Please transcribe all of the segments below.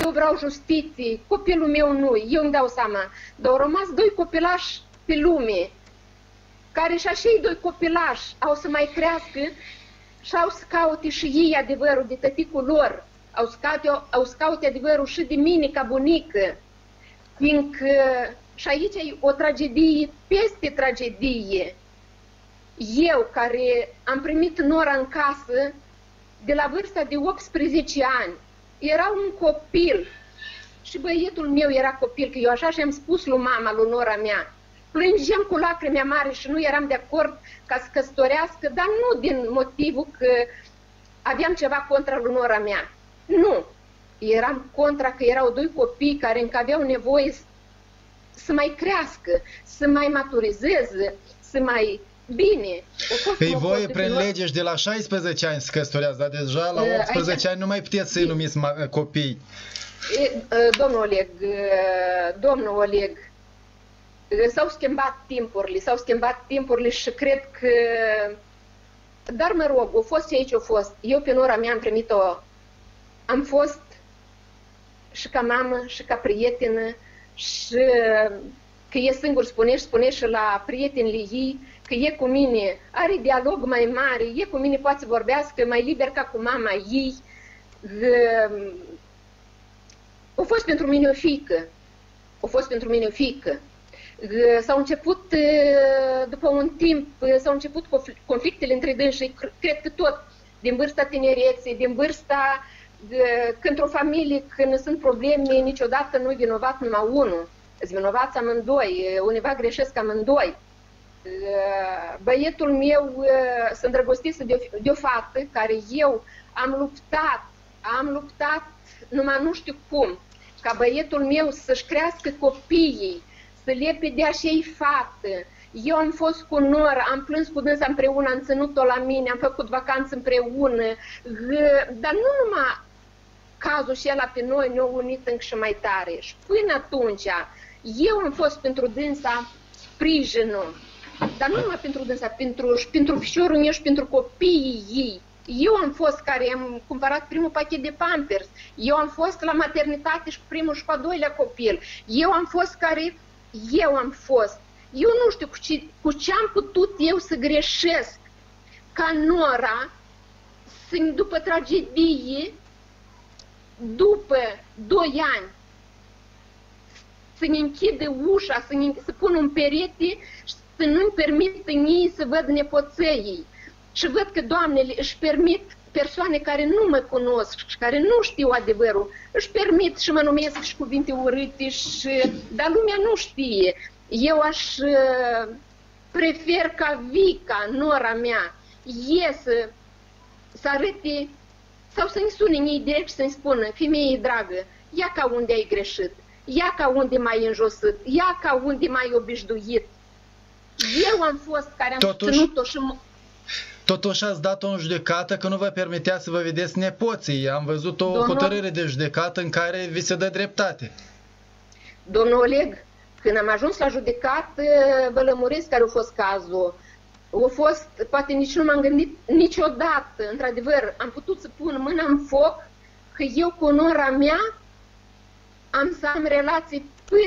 eu vreau justiție, copilul meu nu, eu îmi dau seama. Dar au rămas doi copilași pe lume, care și așa doi copilași au să mai crească și au să caute și ei adevărul de tăticul lor. Au să caute adevărul și de mine ca bunică. Fiindcă și aici e o tragedie peste tragedie. Eu, care am primit Nora în casă de la vârsta de 18 ani, era un copil și băietul meu era copil, că eu așa și-am spus lui mama, lui Nora mea. Plângeam cu lacrimi mari și nu eram de acord ca să căsătorească, dar nu din motivul că aveam ceva contra lui Nora mea. Nu. Eram contra că erau doi copii care încă aveau nevoie să mai crească, să mai maturizeze, să mai... Bine. Păi voi, prin lege, de la 16 ani se căsătorează, dar deja la 18 ani nu mai puteți să-i numiți copii. Domnul Oleg, s-au schimbat timpurile și cred că... Dar mă rog, o fost și aici o fost. Eu pe Nora mea am primit-o... Am fost și ca mamă, și ca prietenă, și că e singur, spune și la prietenii ei, că e cu mine, are dialog mai mare, e cu mine, poate să vorbească mai liber ca cu mama ei. A fost pentru mine o fiică. S-au început, după un timp, s-au început conflictele între dânsii, cred că tot, din vârsta tinereței, din vârsta, când o familie, când sunt probleme, niciodată nu e vinovat numai unul, sunt vinovați amândoi, undeva greșesc amândoi. Băietul meu se îndrăgostise de o fată care eu am luptat numai nu știu cum, ca băietul meu să-și crească copiii, să le pedea și ei fată. Eu am fost cu Nora, am plâns cu dânsa împreună, am ținut-o la mine, am făcut vacanță împreună, dar nu numai cazul și ăla pe noi ne-a unit încă și mai tare. Și până atunci, eu am fost pentru dânsa sprijinul, dar nu numai pentru dânsa, pentru fișorul meu și pentru copiii ei. Eu am fost care am cumpărat primul pachet de Pampers, eu am fost la maternitate și cu primul și cu al doilea copil, eu am fost. Eu nu știu cu ce am putut eu să greșesc ca Nora, după tragedie, după 2 ani, să-mi închide ușa, să pun un perete și să nu-mi permită ei să văd nepoței. Și văd că doamnele își permit, persoane care nu mă cunosc și care nu știu adevărul, își permit și mă numesc și cuvinte urâte, dar lumea nu știe. Eu aș prefer ca Vica, Nora mea, să arăte sau să-mi sune în ei direct și să-mi spună: femeie dragă, ia ca unde ai greșit, ia ca unde m-ai înjosit, ia ca unde m-ai obișnuit. Eu am fost care am ținut-o și... Totuși ați dat-o în judecată că nu vă permitea să vă vedeți nepoții. Am văzut o hotărâre de judecată în care vi se dă dreptate. Domnul Oleg, când am ajuns la judecată, vă lămuresc care a fost cazul. A fost, poate nici nu m-am gândit niciodată, într-adevăr, am putut să pun mâna în foc că eu cu Nora mea am să am relații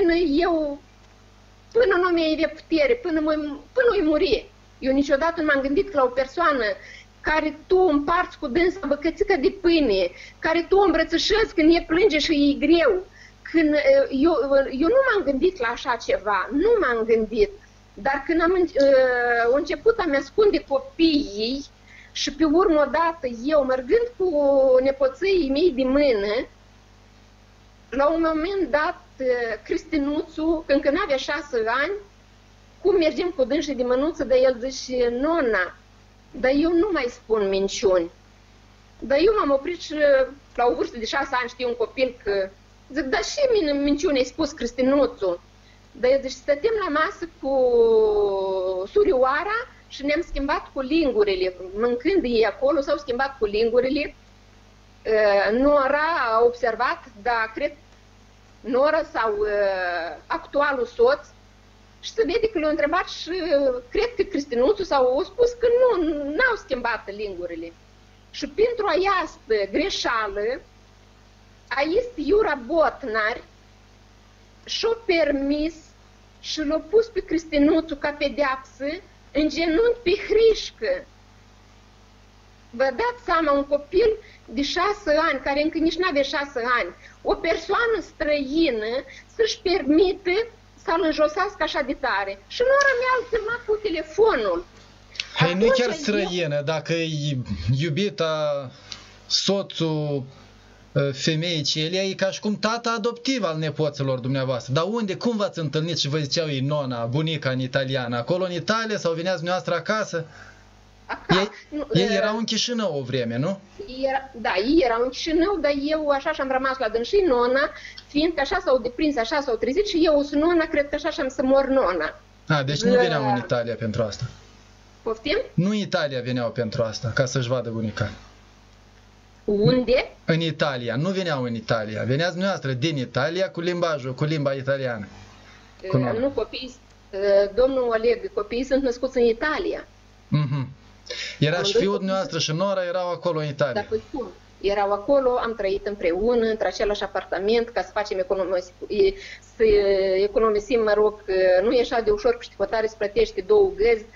până nu mi-ai avea putere, până îi muri. Eu niciodată nu m-am gândit că la o persoană care tu împarți cu dânsa băcățică de pâine, care tu o îmbrățișezi când e plânge și e greu. Eu nu m-am gândit la așa ceva, nu m-am gândit. Dar când am început a-mi ascunde copiii și pe urmă odată eu, mergând cu nepoței mei de mână, la un moment dat, Cristinuțu, când n-avea 6 ani, cum mergem cu dânșii de mânuță, dar el zice: nona, dar eu nu mai spun minciuni. Dar eu m-am oprit și la o vârstă de 6 ani știu un copil că... Zic: dar și mine minciuni ai spus, Cristinuțu? Dar eu zice: stăteam la masă cu surioara și ne-am schimbat cu lingurile. Mâncând ei acolo, s-au schimbat cu lingurile. Nora a observat, dar cred Nora sau actualul soț, și se vede că l-a întrebat și cred că Cristinuțu sau a spus că n-au schimbat lingurile. Și pentru această greșeală, aici Iura Botnar și-a permis și l-a pus pe Cristinuțu ca pedeapsă în genunchi pe hrișcă. Vă dați seama, un copil de 6 ani, care încă nici n-avea 6 ani, o persoană străină să-și permite să-l înjosească așa de tare. Și nora mea îl filmat cu telefonul. Păi nu chiar străină, dacă e iubita, soțul femeii Celia, e ca și cum tata adoptiv al nepoților dumneavoastră. Dar unde, cum v-ați întâlnit și vă ziceau ei nona, bunica în italiană? Acolo în Italia sau veneați dumneavoastră acasă? Ei erau în Chișinău o vreme, nu? Da, ei erau în Chișinău, dar eu așa și-am rămas la dânsii nona, fiindcă așa s-au deprins, așa s-au trezit și eu sunt nona, cred că așa și-am să mor nona. Deci nu veneau în Italia pentru asta. Poftim? Nu în Italia veneau pentru asta, ca să-și vadă bunica. Unde? În Italia, nu veneau în Italia. Veneați dumneavoastră din Italia cu limbajul, cu limba italiană. Nu, copiii, domnul Oleg, copiii sunt născuți în Italia. Era și fiul dumneavoastră și nora erau acolo în Italia. Da, păi cum? Erau acolo, am trăit împreună, într-același apartament, ca să facem să economisim, mă rog, nu e așa de ușor, știi, hotare să plătești 2 găzi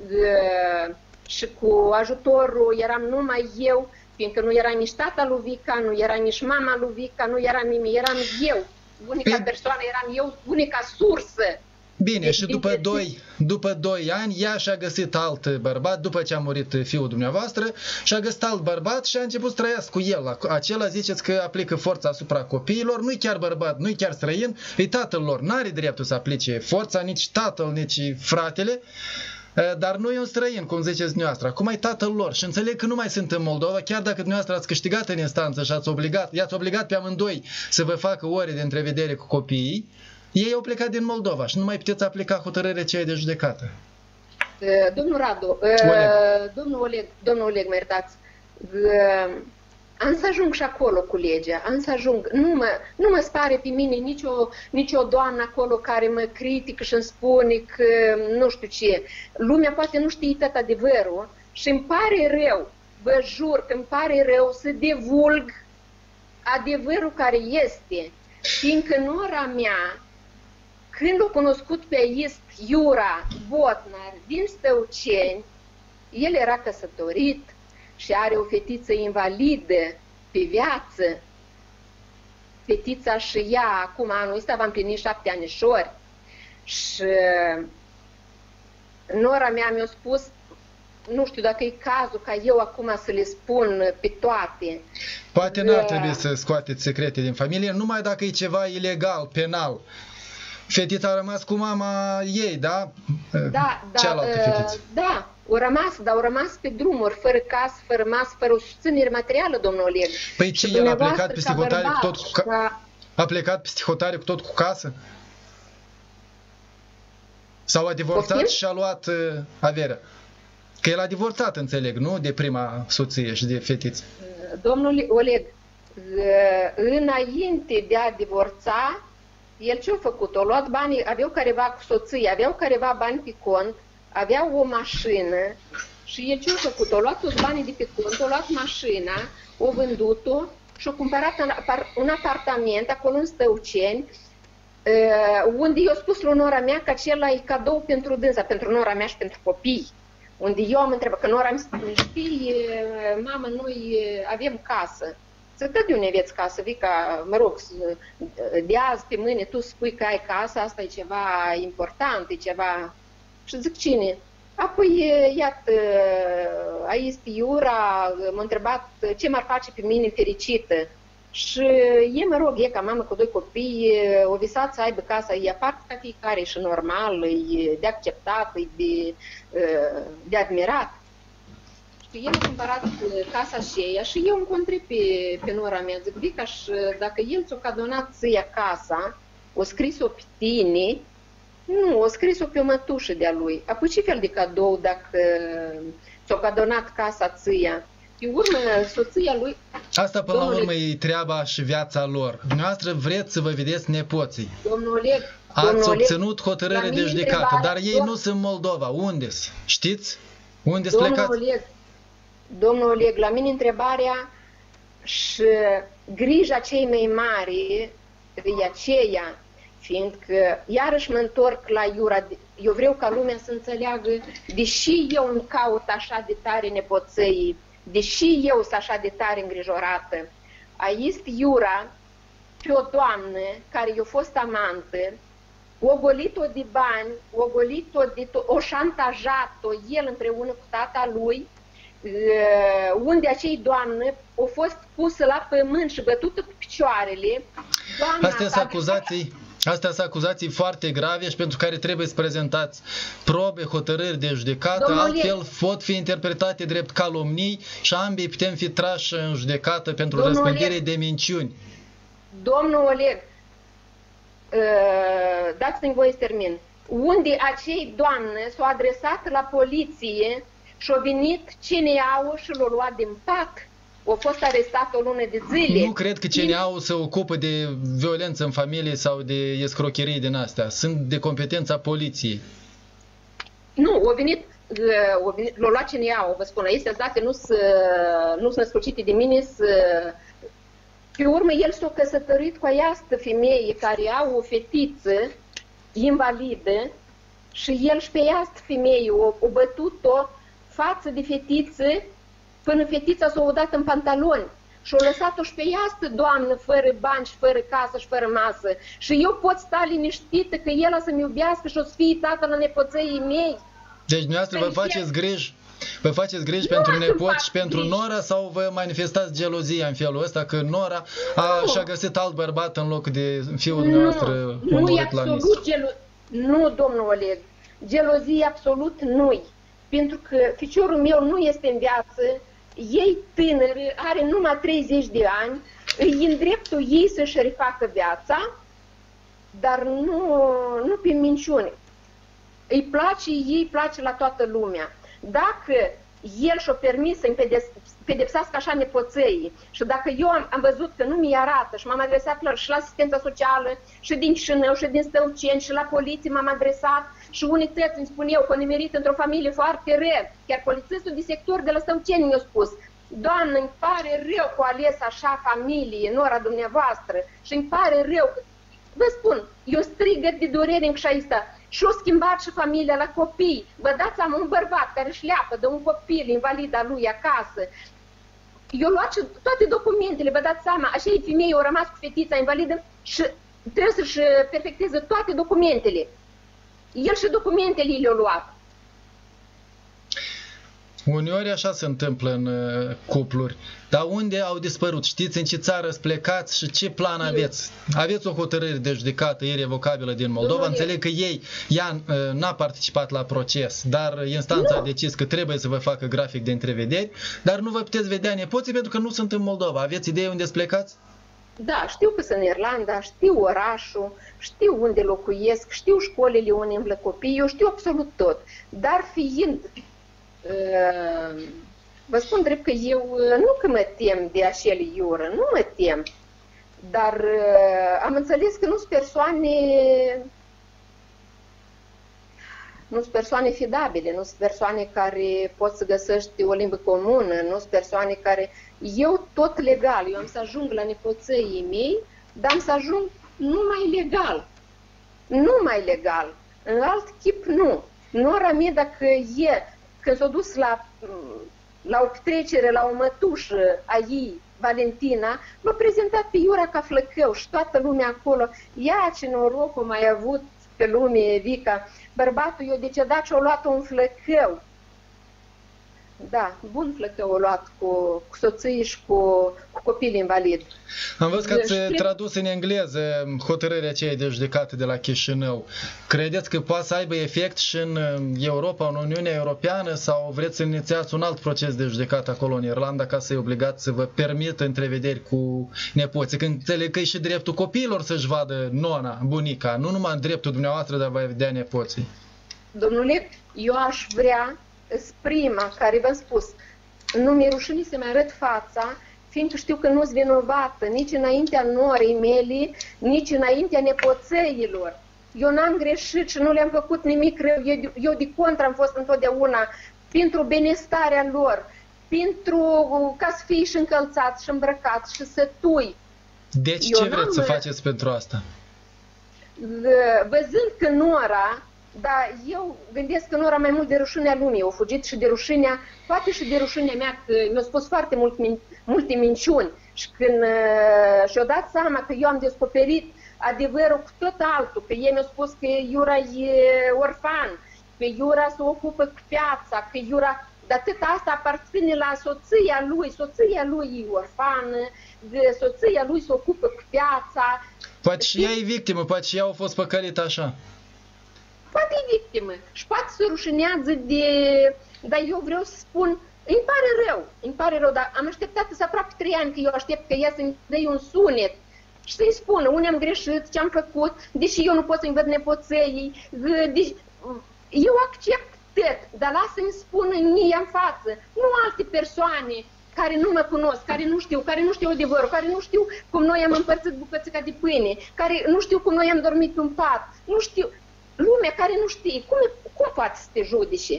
și cu ajutorul eram numai eu, fiindcă nu era nici tata lui Vica, nu era nici mama lui Vica, nu era nimic, eram eu. Unica persoană eram eu, unica sursă. Bine, și după 2 ani, ea și-a găsit alt bărbat, după ce a murit fiul dumneavoastră, și-a găsit alt bărbat și a început să trăiască cu el. Acela ziceți că aplică forța asupra copiilor, nu-i chiar bărbat, nu-i chiar străin, e tatăl lor, n-are dreptul să aplice forța, nici tatăl, nici fratele, dar nu e un străin, cum ziceți dumneavoastră. Acum e tatăl lor și înțeleg că nu mai sunt în Moldova, chiar dacă dumneavoastră ați câștigat în instanță și i-ați obligat pe amândoi să vă facă ore de întrevedere cu copiii. Ei au plecat din Moldova și nu mai puteți aplica hotărârea ce e de judecată. Domnul Radu, domnul Oleg, mă iertați, am să ajung și acolo cu legea, am să ajung, nu mă spare pe mine nicio doamnă acolo care mă critică și îmi spune că nu știu ce. Lumea poate nu știe tot adevărul și îmi pare rău, vă jur că îmi pare rău să divulg adevărul care este, fiindcă nora mea, când l-a cunoscut pe aici Iura Botnar din Stăuceni, el era căsătorit și are o fetiță invalidă pe viață. Fetița și ea, acum anul ăsta va împlini 7 anișori. Și nora mea mi-a spus, nu știu dacă e cazul ca eu acum să le spun pe toate. Poate n-ar trebui să scoateți secrete din familie, numai dacă e ceva ilegal, penal. Fetița a rămas cu mama ei, da? Cealaltă fetiță. Da, au rămas pe drumuri, fără casă, fără masă, fără o susținere materială, domnul Oleg. Păi ce, el a plecat peste hotare cu tot A plecat peste hotare cu tot cu casă? Sau a divorțat și a luat averea? Că el a divorțat, înțeleg, nu? De prima soție și de fetiță. Domnul Oleg, înainte de a divorța, el ce-a făcut? A luat banii, aveau careva cu soție, aveau careva bani pe cont, aveau o mașină și el ce-a făcut? A luat toți banii de pe cont, a luat mașina, a vândut-o și a cumpărat un apartament acolo în Stăuceni, unde i-a spus lui nora mea că acela e cadou pentru dânsa, pentru nora mea și pentru copii. Unde eu am întrebat, că nora mi știi, mamă, noi avem casă. Să dă de unde aveți casă, Vica, mă rog, de azi pe mâine tu spui că ai casă, asta e ceva important, e ceva... Și zic, cine? Apoi, iată, aici Iura m-a întrebat ce m-ar face pe mine fericită. Și e, mă rog, e ca mamă cu 2 copii, o visat să aibă casa, e aparte ca fiecare și normal, e de acceptat, e de admirat. El a cumpărat casa aceea și eu îmi întreb pe nora mea, zic, Vica, și dacă el ți-a cadonat ție casa, o scris-o pe tine, nu, o scris-o pe o mătușă de-a lui. Apoi ce fel de cadou dacă ți-a cadonat casa ție? Pe urmă, soția lui... Asta până la urmă e treaba și viața lor. Dumneavoastră vreți să vă vedeți nepoții. Domnul Oleg, ați obținut hotărâre de judecată, dar ei nu sunt Moldova. Unde-s? Știți? Unde-s plecați? Domnul Oleg, la mine întrebarea și grija cei mai mari e aceea, fiindcă iarăși mă întorc la Iura, eu vreau ca lumea să înțeleagă, deși eu îmi caut așa de tare nepoțăii, deși eu sunt așa de tare îngrijorată, aici Iura, pe o doamnă care i-a fost amantă, o golit-o de bani, o golit-o o șantajat-o el împreună cu tata lui, unde acei doamnă a fost pusă la pământ și bătută cu picioarele. Astea sunt acuzații foarte grave și pentru care trebuie să prezentați probe, hotărâri de judecată, altfel pot fi interpretate drept calomnii și ambii putem fi trași în judecată pentru răspândire de minciuni. Domnul Oleg, dați-mi voie să termin. Unde acei doamne s-au adresat la poliție și au venit CNA-ul și l-au luat din pat. A fost arestat o lună de zile. Nu cred că CNA-ul se ocupă de violență în familie sau de escrocherii din astea. Sunt de competența poliției. Nu, l-a luat CNA-ul, vă spun. Aceste date nu sunt născocite de mine. Pe urmă, el s-a căsătorit cu această femeie care au o fetiță invalidă și el și pe această femeie o bătut-o față de fetiță până fetița s-a udat în pantaloni și o lăsat-o și pe această doamnă fără bani și fără casă și fără masă. Și eu pot sta liniștită că el o să-mi iubească și o să fie tată la nepoțăii mei. Deci dumneavoastră vă faceți griji? Vă faceți griji pentru nepoți și pentru nora sau vă manifestați gelozia în felul ăsta că nora și-a găsit alt bărbat în loc de fiul dumneavoastră omorât la mis? Nu, domnul Oleg, gelozie absolut nu-i. Pentru că ficiorul meu nu este în viață, ei tânăr, are numai 30 de ani, îi în dreptul ei să-și refacă viața, dar nu prin minciuni. Îi place, ei place la toată lumea. Dacă el și-a permis să-mi pedepsească așa nepoțăii și dacă eu am văzut că nu mi arată și m-am adresat și la asistența socială și din Chișinău și din Stăuceni și la poliție m-am adresat și unii tăți îmi spun eu că nimerit într-o familie foarte rea. Chiar polițistul de sector de la Stăuceni mi-a spus: Doamnă, îmi pare rău că a ales așa familie, nora dumneavoastră, și îmi pare rău. Vă spun, eu strigă de durere în șaista. Și-o schimbat și familia la copii. Vă dați seama, un bărbat care își leapă de un copil invalid al lui acasă. Eu luat și toate documentele, vă dați seama, așa e femeie, a rămas cu fetița invalidă și trebuie să-și perfecteze toate documentele. El și documentele le-a luat. Uneori așa se întâmplă în cupluri. Dar unde au dispărut? Știți în ce țară să plecați și ce plan aveți? Aveți o hotărâre de judecată irrevocabilă din Moldova. Înțeleg că ea n-a participat la proces, dar instanța a decis că trebuie să vă facă grafic de întrevederi, dar nu vă puteți vedea nepoții pentru că nu sunt în Moldova. Aveți idee unde să plecați? Da, știu că sunt în Irlanda, știu orașul, știu unde locuiesc, știu școlile unde îmblă copiii, eu știu absolut tot. Dar fiind... vă spun drept că eu nu că mă tem de acel Iură, nu mă tem, dar am înțeles că nu sunt persoane fidabile, nu sunt persoane care pot să găsești o limbă comună, nu sunt persoane care... Eu tot legal, eu am să ajung la nepoțăii mei, dar am să ajung numai legal. Numai legal. În alt chip nu. Nora mea, dacă când s-a dus la o petrecere, la o mătușă a ei, Valentina, m-a prezentat pe Iura ca flăcău și toată lumea acolo. Ia ce noroc o mai avut pe lume, Vica. Bărbatul i-a decedat și a luat un flăcău. Da, bun flăcău a luat cu soții și cu copil invalid. Am văzut că ați tradus în engleză hotărârea aceea de judecată de la Chișinău. Credeți că poate să aibă efect și în Europa, în Uniunea Europeană, sau vreți să inițiați un alt proces de judecată acolo în Irlanda ca să-i obligați să vă permită întrevederi cu nepoții? Când înțeleg că e și dreptul copiilor să-și vadă nona, bunica, nu numai dreptul dumneavoastră de a vă vedea nepoții. Domnule, eu aș vrea, prima care v-am spus, nu mi-e rușine să mi arăt fața, fiindcă știu că nu-s vinovată nici înaintea norei mele, nici înaintea nepoțăilor. Eu n-am greșit și nu le-am făcut nimic rău, eu de contră am fost întotdeauna pentru benestarea lor. ca să fii și încălțat și îmbrăcat și să tui. Deci ce vreți să faceți pentru asta? Văzând că Nora, dar eu gândesc că Nora mai mult de rușinea lumii, au fugit și de rușinea, poate și de rușinea mea, că mi-au spus foarte multe minciuni și când și-au dat seama că eu am descoperit adevărul cu tot altul, că ei mi-au spus că Iura e orfan, că Iura se ocupă cu piața, că Iura... Dar tot asta aparține la soția lui e orfană, soția lui se ocupă cu piața. Poate și ea e victimă, poate și ea a fost păcălită așa. Poate e victimă și poate se rușinează de... Dar eu vreau să spun, îmi pare rău, dar am așteptat să aproape 3 ani că eu aștept că ea să-mi dea un sunet și să-i spună unde am greșit, ce am făcut, deși eu nu pot să-mi văd nepoței, eu accept tot, dar lasă-mi spună mie în față, nu alte persoane care nu mă cunosc, care nu știu adevărul, care nu știu cum noi am împărțit bucățica de pâine, care nu știu cum noi am dormit în pat, nu știu, lumea care nu știe, cum poate să te judece?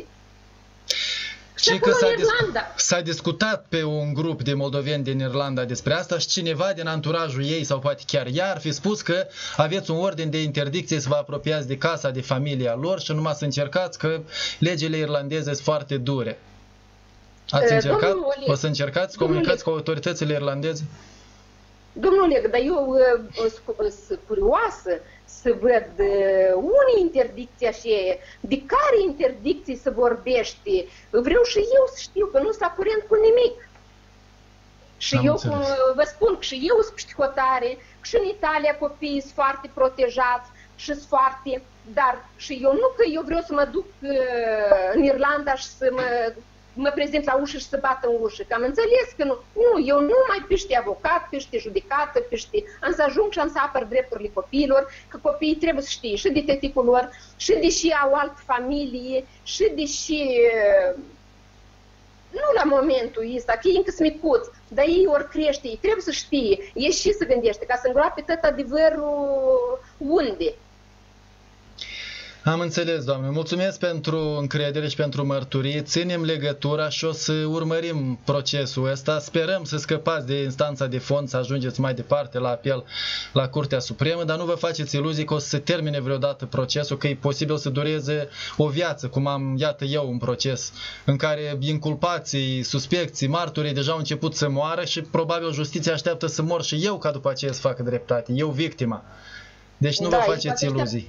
Și că s-a discutat pe un grup de moldoveni din Irlanda despre asta și cineva din anturajul ei sau poate chiar ea ar fi spus că aveți un ordin de interdicție să vă apropiați de casa, de familia lor și numai să încercați că legile irlandeze sunt foarte dure. Ați încercat? O să încercați să comunicați cu autoritățile irlandeze? Domnule, dar eu sunt curioasă să văd unii interdicții așa, de care interdicții se vorbește. Vreau și eu să știu, că nu sunt la curent cu nimic. Și eu vă spun că și eu sunt psihotare, că și în Italia copiii sunt foarte protejați și sunt foarte... Dar și eu nu că eu vreau să mă duc în Irlanda și să mă prezint la ușă și să bat în ușă, că am înțeles că nu, eu nu mai pește avocat, pește judecată, am să ajung și am să apăr drepturile copiilor, că copiii trebuie să știe și de tăticul lor, și deși au altă familie, și deși, nu la momentul ăsta, că ei încă sunt micuți, dar ei ori crește, ei trebuie să știe, ei și să gândește, ca să îngroape tot adevărul unde. Am înțeles, doamne. Mulțumesc pentru încredere și pentru mărturie. Ținem legătura și o să urmărim procesul ăsta. Sperăm să scăpați de instanța de fond, să ajungeți mai departe la apel la Curtea Supremă, dar nu vă faceți iluzii că o să se termine vreodată procesul, că e posibil să dureze o viață, cum am, iată eu, un proces în care inculpații, suspecții, marturii deja au început să moară și probabil justiția așteaptă să mor și eu ca după aceea să facă dreptate. Eu victima. Deci nu vă faceți iluzii.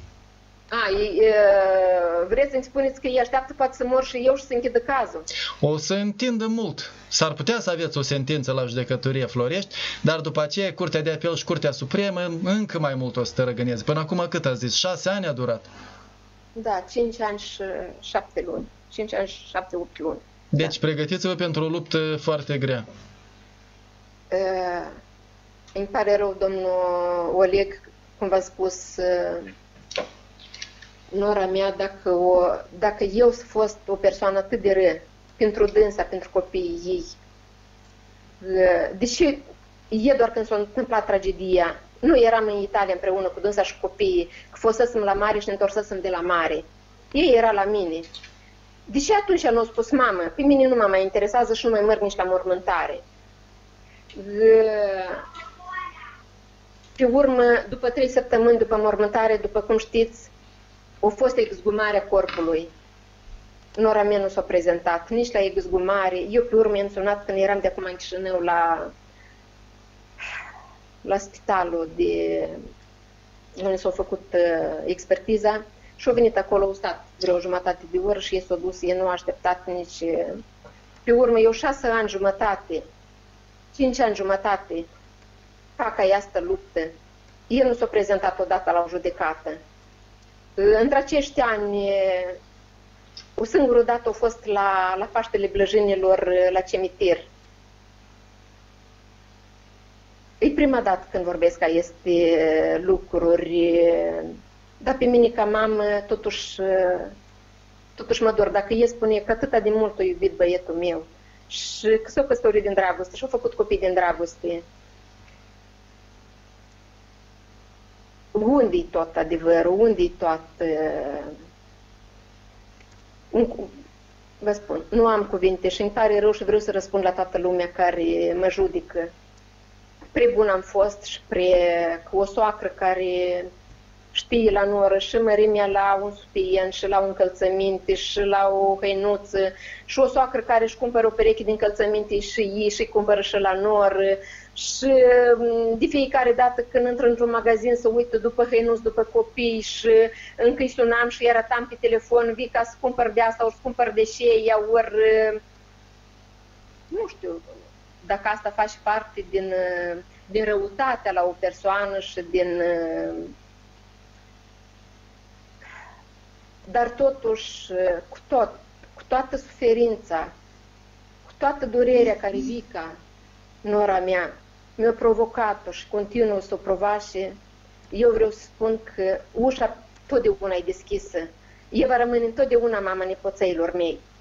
Vreți să-mi spuneți că ei așteaptă poate să mor și eu și să închidă cazul? O să întindă mult. S-ar putea să aveți o sentință la judecătorie Florești, dar după aceea Curtea de Apel și Curtea Supremă încă mai mult o să tărăgăneze. Până acum cât ați zis? 6 ani a durat? Da, 5 ani și 7 luni. 5 ani și 7-8 luni. Deci pregătiți-vă pentru o luptă foarte grea. Îmi pare rău, domnul Oleg, cum v-am spus... Nora mea, dacă eu s-a fost o persoană atât de rea pentru dânsa, pentru copiii ei, deși e doar când s-a întâmplat tragedia, nu eram în Italia împreună cu dânsa și copiii, că fosesem la mare și ne întorsesem de la mare. Ei era la mine. Deși atunci nu a spus, mamă, pe mine nu mă mai interesează și nu mai merg nici la mormântare. Pe urmă, după 3 săptămâni după mormântare, după cum știți, a fost exhumarea corpului. Nora mea nu s-a prezentat nici la exhumare. Eu pe urmă i-am sunat când eram de acum în Chișinău la spitalul unde s-a făcut expertiza și a venit acolo, a stat vreo jumătate de oră și ei s-a dus, ei nu a așteptat nici... Pe urmă, eu 6 ani jumătate, 5 ani jumătate fac această luptă. El nu s-a prezentat odată la o judecată. Între acești ani, o singură dată a fost la Paștele Blăjinilor la cimitir. E prima dată când vorbesc aceste lucruri, dar pe mine ca mamă totuși mă dor. Dacă el spune că atât de mult a iubit băietul meu și că s-a căsătorit din dragoste și a făcut copii din dragoste, unde-i tot adevărul, unde-i tot... vă spun, nu am cuvinte și îmi pare rău și vreau să răspund la toată lumea care mă judecă. Prea bun am fost și cu o soacră care știe la noră și mărimea la un sutien și la un încălțăminte și la o hăinuță și o soacră care își cumpără o pereche de încălțăminte și ei și cumpără și la noră și de fiecare dată când intră într-un magazin să uită după hăinuți, după copii și încă îi sunam și arătam pe telefon, vii ca să cumpăr de asta, ori să cumpăr de șeia, ori nu știu dacă asta face parte din răutatea la o persoană și din... Dar totuși, cu toată suferința, cu toată durerea care Vica, nora mea, mi-a provocat-o și continuă să o provoace, eu vreau să spun că ușa totdeauna e deschisă. Eu va rămâne întotdeauna mama nepoțăilor mei.